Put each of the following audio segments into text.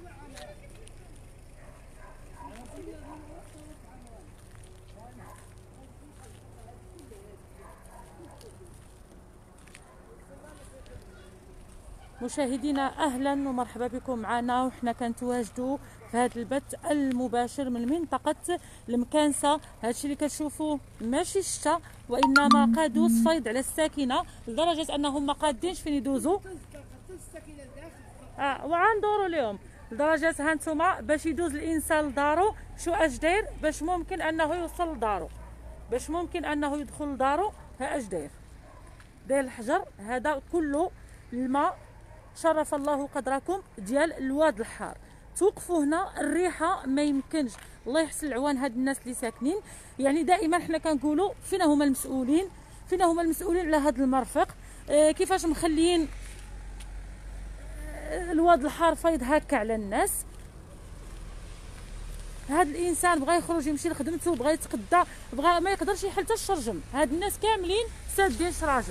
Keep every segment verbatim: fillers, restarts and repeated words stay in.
مشاهدينا اهلا ومرحبا بكم معنا، وحنا كنتواجدوا في هذا البث المباشر من منطقه المكانسه. هادشي اللي كتشوفوا ماشي الشتا وانما قادوس فايض على الساكنه لدرجه انهم ما قادينش فين يدوزوا. اه وغندوروا لهم لدرجه ها نتوما باش يدوز الانسان لدارو شو اش داير باش ممكن انه يوصل لدارو، باش ممكن انه يدخل لدارو. ها اش داير داير الحجر هذا كله الماء. شرف الله قدركم ديال الواد الحار. توقفوا هنا الريحه ما يمكنش. الله يحسن العوان هاد الناس اللي ساكنين. يعني دائما حنا كنقولوا فينا هما المسؤولين، فينا هما المسؤولين على هاد المرفق. اه كيفاش مخليين الواد الحار فايض هكا على الناس. هاد الانسان بغى يخرج يمشي لخدمته، بغى يتقدى، بغى ما يقدرش يحل حتى الشرجم. هاد الناس كاملين سادين شراجم.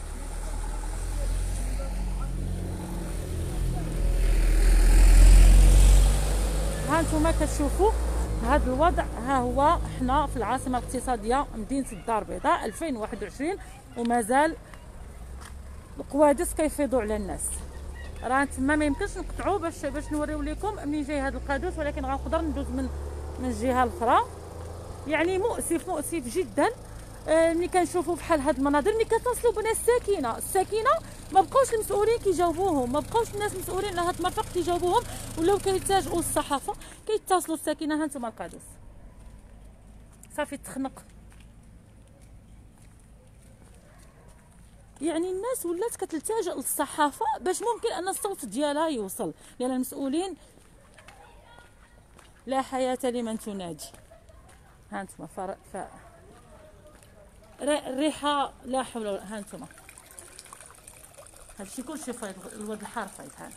ها نتوما كتشوفوا هذا الوضع. ها هو حنا في العاصمه الاقتصاديه مدينه الدار البيضاء ألفين وواحد وعشرين ومازال القوادس كيفيضوا على الناس. راه تما ما يمكنش نقطعوا باش باش نوريو لكم منين جاي هذا القادوس، ولكن غنقدر ندوز من من الجهه الاخرى. يعني مؤسف مؤسف جدا. آه ملي كنشوفوا بحال هاد المناظر، ملي كتصلوا بنا الساكنه الساكنه ما بقاوش المسؤولين كيجاوبوهم، ما بقاوش الناس مسؤولين على هاد المرفق كيجاوبوهم، ولاو كيتجهوا للصحافه كيتصلوا الساكنه. ها نتوما القادوس صافي تخنق. يعني الناس ولات كتلتجئ للصحافه باش ممكن ان الصوت ديالها يوصل، لان المسؤولين لا حياه لمن تنادي. ها نتوما فرق ف الريحه لا حول ولا. ها نتوما هادشي كلشي فايض، الواد الحار فايض. ها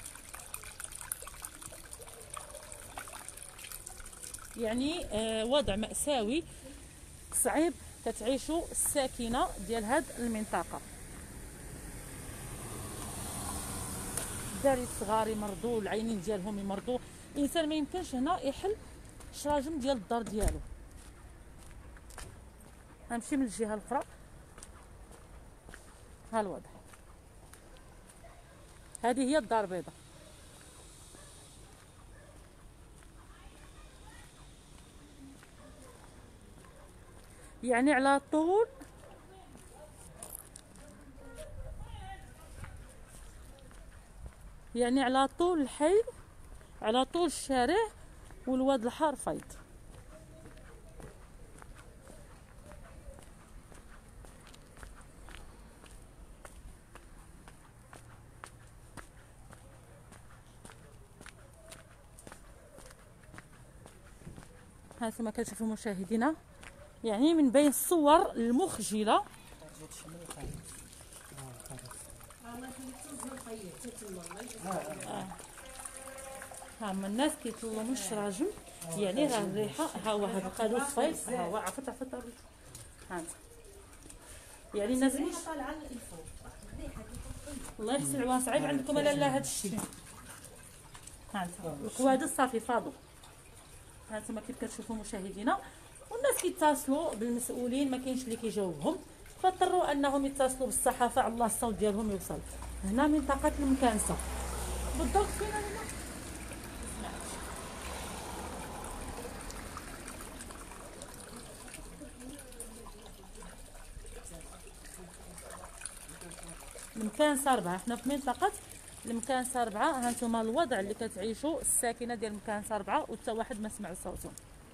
يعني آه وضع مأساوي صعيب كتعيشوا الساكنه ديال هاد المنطقه. الدراري الصغار يمرضوا، العينين ديالهم يمرضوا. الانسان ما يمكنش هنا يحل الشراجم ديال الدار ديالو. غنمشي من الجهه الاخرى. ها الوضع. هذه هي الدار البيضاء. يعني على طول يعني على طول الحي، على طول الشارع، والواد الحار فايض. ها كما كتشوفوا مشاهدينا، يعني من بين الصور المخجله. ها هما الناس كيطلموا الشراجم. يعني راه الريحه. ها هو هذا القادوس فايض. ها هو عفت عفت. ها انت يعني الناس الله يحسن العوان صعيب عندكم لا لا هذا الشيء. ها انت القوادس صافي فاضوا. ها انتما كيف كتشوفوا مشاهدينا، والناس كيتصلوا بالمسؤولين ما كاينش اللي كيجاوبهم، فاضطروا انهم يتصلوا بالصحافه على الله الصوت ديالهم يوصل. هنا منطقه المكانسه بالضبط. فين هنا؟ المكانسه أربعة. حنا في منطقه المكانسه أربعة. ها انتم الوضع اللي كتعيشوا الساكنه ديال المكانسه أربعة، وحتى واحد ما سمع صوتهم.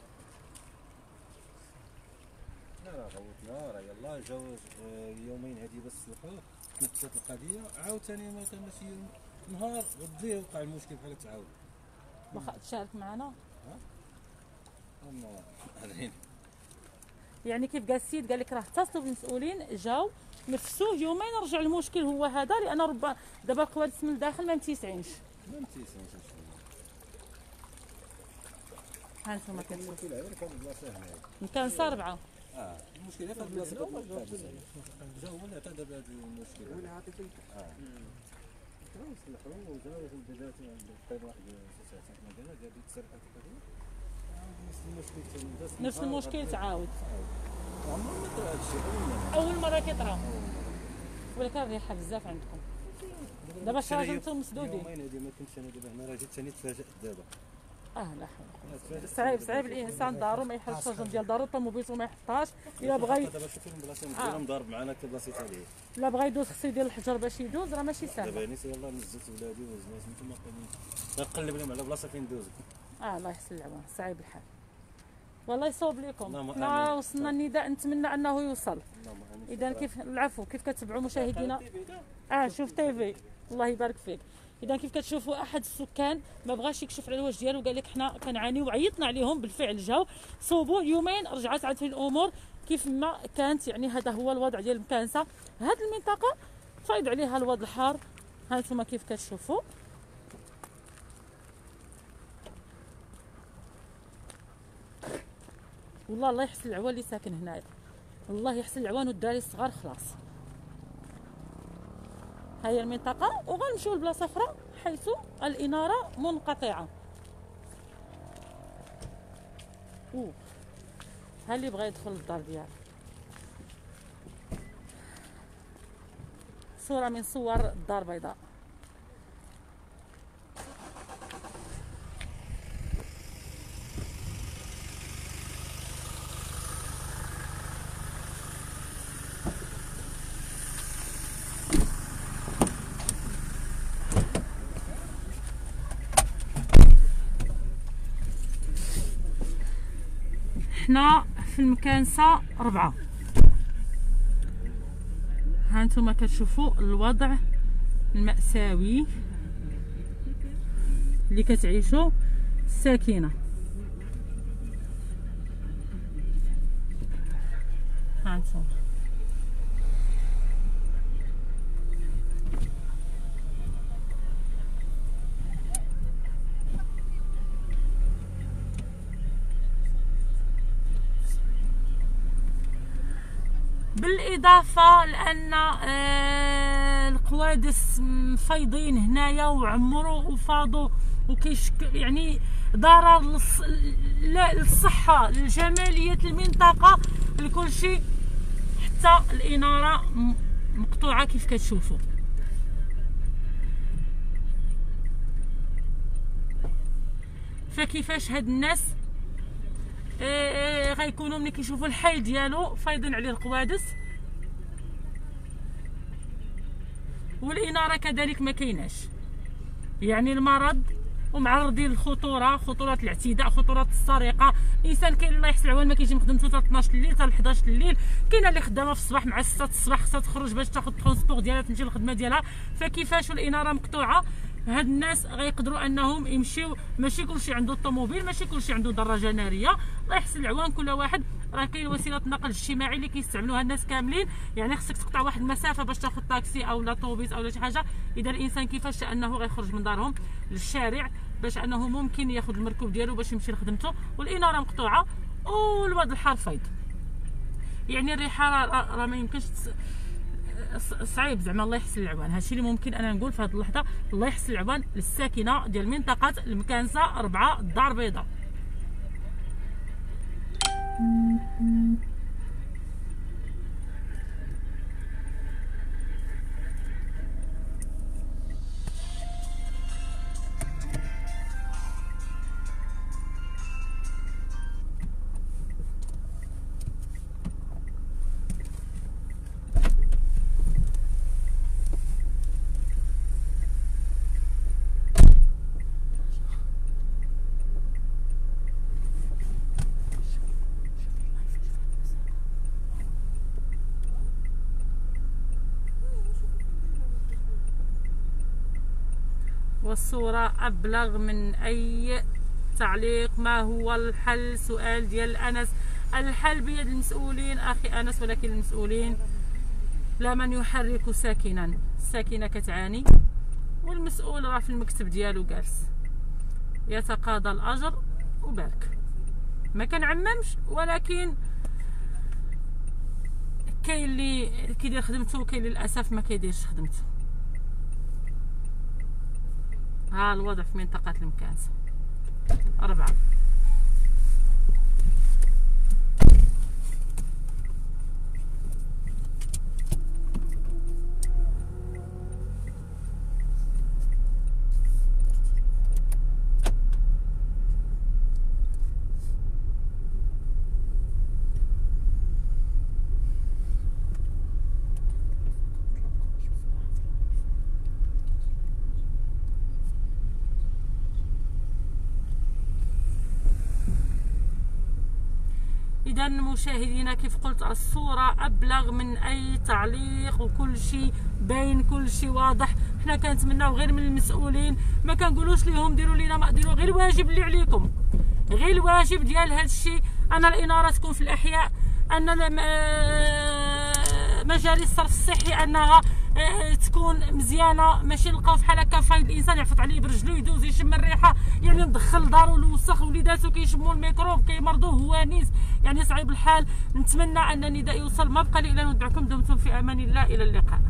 لا راه غوتنا راه يلاه جاو يومين هادي بس الخوف تنفست القضيه، عاوتاني ما كانش يوم نهار غديه وقع المشكل بحال تعاود. واخا تشارك معنا. ها هما هذين يعني كيف قال السيد قال لك راه اتصلوا بالمسؤولين جاو نفسوه يومين رجع المشكل هو هذا، لان ربما دابا القوادس من الداخل ما متيسعينش. ما متيسعينش. ها انتم كتشوفوا المشكل غير كان بلاصه هنايا مكانسه أربعة. اه المشكل غير في البلاصه جا هو اللي اعتذر بهذا المشكل. وانا عطيت لك اه صلحوا وجاو بدات تقريبا واحد ست ساعات ما دايره قال لي تسرقت هذه نفس المشكل ثاني نفس المشكل تعاود عمر ما طرا هذا الشيء اول مره كيطرا. ولكن الريحه بزاف عندكم دابا شراجم انتم مسدودين. يومين هذه ما كنتش انا دابا هنا راه جيت ثاني تفاجات دابا. اه لا حول. صعيب صعيب الانسان دارو ما يحلش الشجر ديال دارو الطوموبيل ما يحطهاش الا بغا. دابا شوفوا البلاصه مزيانه مضارب معنا كبلاصه عليه. لا بغا يدوز خصو يدير الحجر باش يدوز راه ماشي ساهل. دابا نيت يلاه نزلت ولادي وزنات نتوما غنقلب لهم على بلاصه فين ندوز. اه الله يحسن العوان صعيب الحال. والله يصوب لكم. حنا آمين. وصلنا النداء نتمنى انه يوصل. اللهم امين. اذا كيف العفو كيف كتبعوا مشاهدينا. اه شوف تيفي الله يبارك فيك. اذا كيف كتشوفوا احد السكان ما بغاش يكشف على الوجه ديالو قال لك حنا كنعانيو وعيطنا عليهم بالفعل جاو صوبوا يومين رجعت عاد في الامور كيف ما كانت. يعني هذا هو الوضع ديال مكانسه. هذه المنطقه فايض عليها الوضع الحار. ها انتم كيف كتشوفوا والله الله يحسن العوان اللي ساكن هنايا. الله يحسن العوان والدراري الصغار خلاص. هاي المنطقه وغنمشيو لبلاصه اخرى حيث الاناره منقطعه. اوه ها اللي بغى يدخل للدار ديالو. صوره من صور الدار البيضاء. حنا في المكانسة ربعة. ها انتم كتشوفوا الوضع المأساوي اللي كتعيشوا الساكنة. ها انتم بالاضافه لان آه القوادس مفيضين هنايا وعمروا وفاضوا وكيشكل يعني ضرر للص... للصحه لجماليه المنطقه لكل شيء. حتى الاناره مقطوعه كيف كتشوفوا. فكيفاش هاد الناس إيه غيكونوا ملي كيشوفوا الحي ديالو فايضين عليه القوادس والاناره كذلك ما كايناش. يعني المرض ومعرضين للخطوره، خطوره الاعتداء، خطوره السرقه. الانسان كاين الله يحسن العوان ما كيجي من خدمته حتى اثناش الليل حتى حداش الليل. كاينه اللي خدامه في الصباح مع ستة الصباح خصها تخرج باش تاخذ الترونسبور ديالها تمشي للخدمه ديالها. فكيفاش الاناره مقطوعه هاد الناس غيقدروا انهم يمشيو. ماشي كلشي عنده الطوموبيل، ماشي كلشي عنده دراجه ناريه. الله يحسن العوان كل واحد راه كاين وسيله النقل الاجتماعي اللي كيستعملوها الناس كاملين. يعني خصك تقطع واحد المسافه باش تاخذ طاكسي او لا طوبيس او لا شي حاجه. اذا الانسان كيفاش انه غيخرج من دارهم للشارع باش انه ممكن ياخذ المركوب ديالو باش يمشي لخدمته والاناره مقطوعه والوضع الحار فايض. يعني الريحه راه ما يمكنش صعيب زعما. الله يحسن العوان. هادشي اللي ممكن انا نقول في هذه اللحظه. الله يحسن العوان للساكنه ديال منطقه المكانسه أربعة الدار البيضاء. والصورة أبلغ من أي تعليق. ما هو الحل؟ سؤال ديال أنس. الحل بيد المسؤولين أخي أنس، ولكن المسؤولين لا من يحرك ساكنا. الساكنة كتعاني والمسؤول راه في المكتب ديالو جالس يتقاضى الأجر وبارك. ما كنعممش ولكن كاين اللي كيدير خدمته وكاين اللي للأسف ما كيديرش خدمته. ها الوضع في منطقة المكانسة. أربعة. إذا مشاهدينا كيف قلت الصورة أبلغ من أي تعليق، وكل شيء باين، كل شيء واضح. حنا كنتمناو غير من المسؤولين، ما كنقولوش ليهم ديروا لينا، ما ديروا غير الواجب اللي عليكم، غير الواجب ديال هذا الشيء. أن الإنارة تكون في الأحياء، أن مجالس الصرف الصحي أنها تكون مزيانه، ماشي نلقاو فحال هكا فايد الانسان يعفط عليه برجلو يدوز يشم الريحه، يعني ندخل دارو الوسخ، وليداتو كيشموا الميكروب كيمرضوا هوانيس، يعني صعيب الحال. نتمنى ان النداء يوصل. ما بقى لي الا ندعوكم، دمتم في امان الله، الى اللقاء.